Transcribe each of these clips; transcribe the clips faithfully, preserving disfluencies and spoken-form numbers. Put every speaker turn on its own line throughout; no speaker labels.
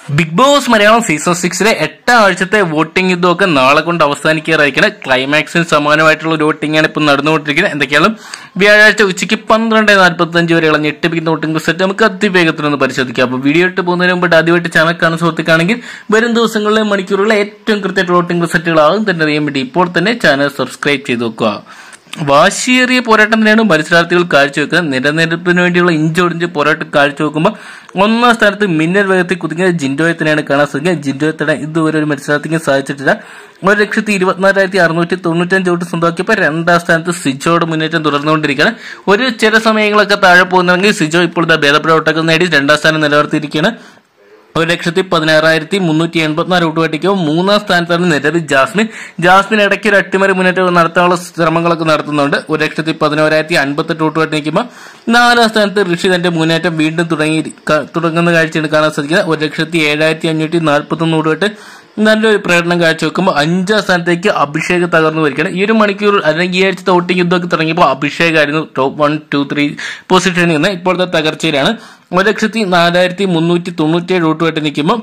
Big Boss Malayalam season സിക്സിലെ എട്ടാം ആഴ്ചത്തെ വോട്ടിംഗ് യുദ്ധമൊക്കെ നാളെ കൊണ്ട് അവസാനിക്കാറായിരിക്കണം. ക്ലൈമാക്സിന് സമാനമായിട്ടുള്ള ഒരു വോട്ടിംഗാണ് ഇപ്പോൾ നടന്നുകൊണ്ടിരിക്കുന്നത്. എന്തൊക്കെയാണ് വ്യാഴാഴ്ച ഉച്ചയ്ക്ക് പന്ത്രണ്ട് നാൽപ്പത്തി അഞ്ച് വരെയുള്ള ഞെട്ടിപ്പിക്കുന്ന വോട്ടിംഗ് റിസൾട്ട് നമുക്ക് അതിവേഗത്തിലൊന്ന് പരിശോധിക്കാം. അപ്പോൾ വീഡിയോ ഇട്ട് പോകുന്നതിന് മുമ്പ് ആദ്യമായിട്ട് ചാനൽ കാണുന്ന സുഹൃത്തുക്കാണെങ്കിൽ വരും ദിവസങ്ങളിലെ മണിക്കൂറുകളിലെ ഏറ്റവും കൃത്യമായിട്ട് വോട്ടിംഗ് റിസൾട്ടുകളാകും തന്നെ അറിയാൻ വേണ്ടി ഇപ്പോൾ തന്നെ ചാനൽ സബ്സ്ക്രൈബ് ചെയ്ത് വെക്കുക. വാശിയേറിയ പോരാട്ടം തന്നെയാണ് മത്സരാർത്ഥികൾ കാഴ്ചവെക്കുന്നത്. നിലനിൽപ്പിന് വേണ്ടിയുള്ള ഇഞ്ചൊടിഞ്ച് പോരാട്ടം കാഴ്ചവെക്കുമ്പോൾ ഒന്നാം സ്ഥാനത്ത് മിന്നൽ വേഗത്തിൽ കുതിക്കുന്ന ജിൻഡോയെ തന്നെയാണ് കാണാൻ സാധിക്കുക. ജിൻഡോയെ തന്നെ ഇതുവരെ ഒരു മത്സരാർത്ഥിക്ക് സാധിച്ചിട്ടില്ല. ഒരു ലക്ഷത്തി ഇരുപത്തിനാലായിരത്തി അറുന്നൂറ്റി തൊണ്ണൂറ്റഞ്ച് വോട്ട് സ്വന്തമാക്കിയപ്പോൾ രണ്ടാം സ്ഥാനത്ത് സിജോയുടെ മുന്നേറ്റം തുടർന്നുകൊണ്ടിരിക്കുകയാണ്. ഒരു ചില സമയങ്ങളൊക്കെ താഴെ പോകുന്നെങ്കിൽ സിജോ ഇപ്പോൾ ഭേദപ്പെട്ട വോട്ടൊക്കെ നേടി രണ്ടാം സ്ഥാനം നിലനിർത്തിയിരിക്കുകയാണ്. ഒരു ലക്ഷത്തി പതിനാറായിരത്തി മുന്നൂറ്റി എൺപത്തിനാല് വോട്ട് പട്ടികവും മൂന്നാം സ്ഥാനത്താണ് നിലവിൽ ജാസ്മിൻ. ജാസ്മിൻ ഇടയ്ക്ക് ഒരു അട്ടിമറി മുന്നേറ്റം നടത്താനുള്ള ശ്രമങ്ങളൊക്കെ നടത്തുന്നുണ്ട്. ഒരു ലക്ഷത്തി പതിനോരായിരത്തി അൻപത്തെട്ട് വോട്ട് പട്ടികയ്ക്കുമ്പോൾ നാലാം സ്ഥാനത്ത് ഋഷി തന്റെ മുന്നേറ്റം വീണ്ടും തുടങ്ങി തുടങ്ങുന്ന കാഴ്ചയാണ് കാണാൻ സാധിക്കുന്നത്. ഒരു ലക്ഷത്തി ഏഴായിരത്തി അഞ്ഞൂറ്റി നാൽപ്പത്തി ഒന്ന് വോട്ട് പട്ട് നല്ലൊരു പ്രകടനം കാഴ്ചവെക്കുമ്പോൾ അഞ്ചാം സ്ഥാനത്തേക്ക് അഭിഷേക് തകർന്നു വരികയാണ്. ഈ ഒരു മണിക്കൂർ അല്ലെങ്കിൽ ഈ ആഴ്ചത്തെ വോട്ടിംഗ് യുദ്ധമൊക്കെ തുടങ്ങിയപ്പോൾ അഭിഷേക് ആയിരുന്നു ടോപ്പ് വൺ ടു ത്രീ പൊസിഷനിൽ നിന്ന് ഇപ്പോഴത്തെ തകർച്ചയിലാണ്. ഒരു ലക്ഷത്തി നാലായിരത്തി മുന്നൂറ്റി തൊണ്ണൂറ്റി ഏഴ് വോട്ട് ആയിട്ട് നിൽക്കുമ്പോൾ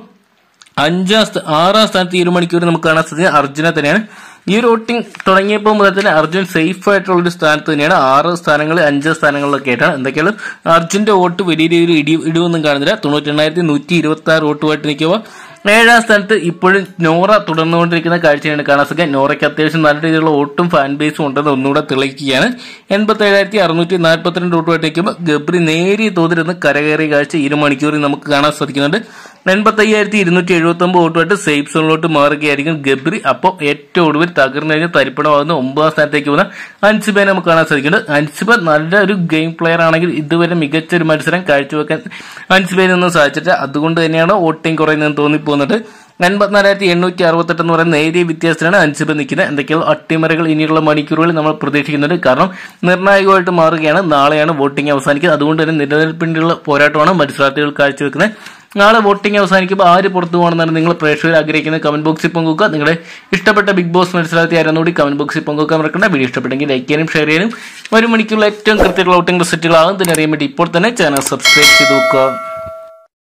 അഞ്ചാം ആറാം സ്ഥാനത്ത് ഈ ഒരു മണിക്കൂർ നമുക്ക് കാണാൻ സാധിക്കുന്നത് അർജുന തന്നെയാണ്. ഈ ഒരു വോട്ടിംഗ് തുടങ്ങിയപ്പോൾ മുതൽ തന്നെ അർജുൻ സേഫ് ആയിട്ടുള്ള ഒരു സ്ഥാനത്ത് തന്നെയാണ്. ആറ് സ്ഥാനങ്ങളിൽ അഞ്ച് സ്ഥാനങ്ങളിലൊക്കെ ആയിട്ടാണ്. എന്തൊക്കെയാണ് അർജുന്റെ വോട്ട് വലിയ രീതിയിൽ ഇടി ഇടിവൊന്നും കാണുന്നില്ല. തൊണ്ണൂറ്റി എണ്ണായിരത്തി നൂറ്റി ഇരുപത്തി ആറ് വോട്ടുമായിട്ട് നിൽക്കുമ്പോൾ ഏഴാം സ്ഥാനത്ത് ഇപ്പോഴും നോറ തുടർന്നുകൊണ്ടിരിക്കുന്ന കാഴ്ചയാണ് കാണാൻ സാധിക്കുക. നോറയ്ക്ക് അത്യാവശ്യം നല്ല രീതിയിലുള്ള വോട്ടും ഫാൻ ബേസും ഉണ്ടെന്ന് ഒന്നുകൂടെ തെളിയിക്കുകയാണ്. എൺപത്തി ഏഴായിരത്തി അറുന്നൂറ്റി നാൽപ്പത്തിരണ്ട് വോട്ടുമായിട്ട് നിൽക്കുമ്പോൾ ഗബ്രി നേരിയ തോതിലൊന്ന് കരകയറിയ കാഴ്ച ഇരു മണിക്കൂറിൽ നമുക്ക് കാണാൻ സാധിക്കുന്നുണ്ട്. എൺപത്തി അയ്യായിരത്തി ഇരുന്നൂറ്റി എഴുപത്തി ഒമ്പത് വോട്ടുമായിട്ട് സേഫ് സോണിലോട്ട് മാറുകയായിരിക്കും ഗബ്രി. അപ്പോൾ ഏറ്റവും ഒടുവിൽ തകർന്നു കഴിഞ്ഞ് തരിപ്പണമാകുന്ന ഒമ്പതാം സ്ഥാനത്തേക്ക് പോകുന്ന അൻസിബയെ നമുക്ക് കാണാൻ സാധിക്കുന്നുണ്ട്. അൻസിബ നല്ലൊരു ഗെയിം പ്ലെയർ ആണെങ്കിൽ ഇതുവരെ മികച്ചൊരു മത്സരം കാഴ്ചവെക്കാൻ അൻസിബയിൽ നിന്നും സാധിച്ചിട്ട് അതുകൊണ്ട് തന്നെയാണ് വോട്ടിംഗ് കുറയുന്നതെന്ന് തോന്നിപ്പോകുന്നത്. എൺപത്തിനാലായിരത്തി എണ്ണൂറ്റി അറുപത്തെട്ട് എന്ന് പറയുന്ന നേരിയ വ്യത്യാസത്തിലാണ് അൻസിബ നിൽക്കുന്നത്. എന്തൊക്കെയാണ് അട്ടിമറികൾ ഇനിയുള്ള മണിക്കൂറുകളിൽ നമ്മൾ പ്രതീക്ഷിക്കുന്നുണ്ട്. കാരണം നിർണായകമായിട്ട് മാറുകയാണ്. നാളെയാണ് വോട്ടിംഗ് അവസാനിക്കുന്നത്. അതുകൊണ്ട് തന്നെ നിലനിൽപ്പിനുള്ള പോരാട്ടമാണ് മത്സരാർത്ഥികൾ കാഴ്ചവെക്കുന്നത്. നാളെ വോട്ടിംഗ് അവസാനിക്കുമ്പോൾ ആര് പുറത്തു പോകണമെന്നാണ് നിങ്ങൾ പ്രേക്ഷകർ ആഗ്രഹിക്കുന്നത് കമന്റ് ബോക്സിൽ പങ്കുവെക്കുക. നിങ്ങളുടെ ഇഷ്ടപ്പെട്ട ബിഗ് ബോസ് മത്സരാർത്ഥി ആരെന്നുകൂടി കമന്റ് ബോക്സിൽ പങ്കുവെക്കാൻ മറക്കണ്ട. വീഡിയോ ഇഷ്ടപ്പെട്ടെങ്കിൽ ലൈക്ക് ചെയ്യാനും ഷെയർ ചെയ്യാനും ഒരു മണിക്കുള്ള ഏറ്റവും കൃത്യമുള്ള വോട്ടിംഗ് റിസൾട്ടുകളാകും തന്നെ അറിയാൻ വേണ്ടി ഇപ്പോൾ തന്നെ ചാനൽ സബ്സ്ക്രൈബ് ചെയ്ത് വെക്കുക.